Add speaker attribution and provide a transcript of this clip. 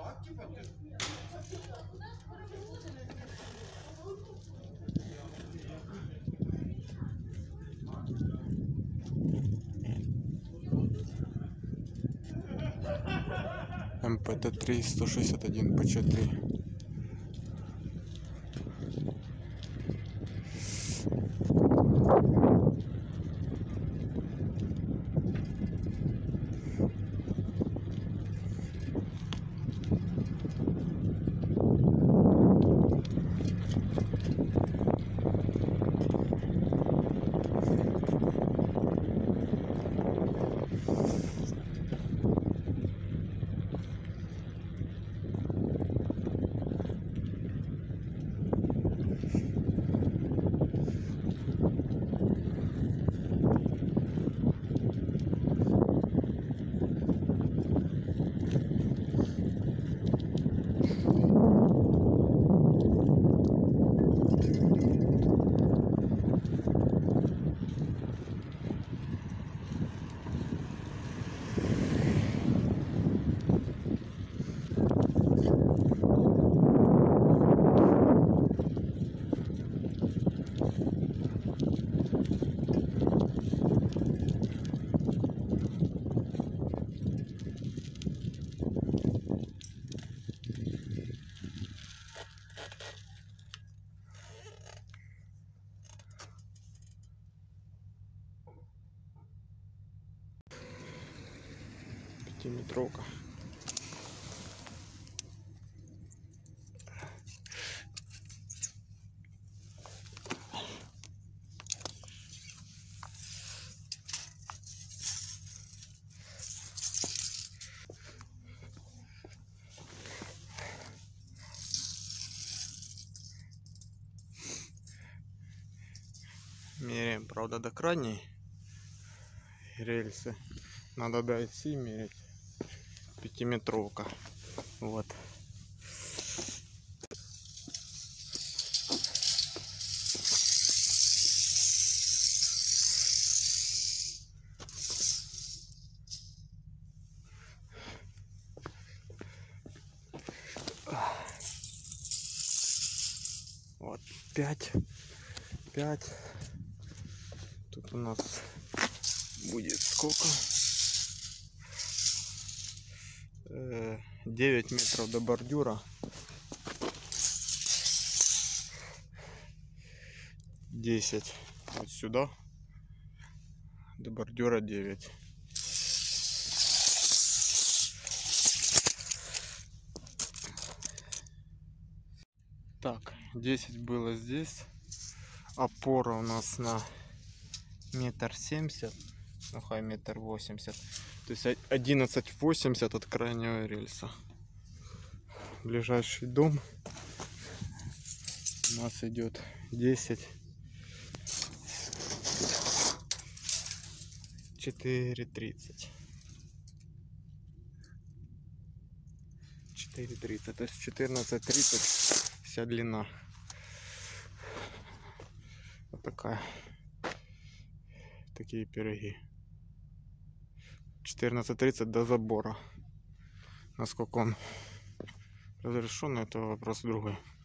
Speaker 1: МПТ-3 161 ПЧ-3. Пятиметровка. Меряем, правда, до крайней рельсы. Надо до оси мерить. Пятиметровка. Вот. Вот 5. Тут у нас будет сколько? 9 метров до бордюра. 10 вот сюда. До бордюра 9. Так, 10 было здесь. Опора у нас на 1,70 м. Ну, хай 1,80 м. То есть 11,80 от крайнего рельса. Ближайший дом у нас идет 10. 4,30. 4,30. То есть 14,30 вся длина. Вот такие пироги. 14,30 до забора. Насколько он разрешен, это вопрос другой.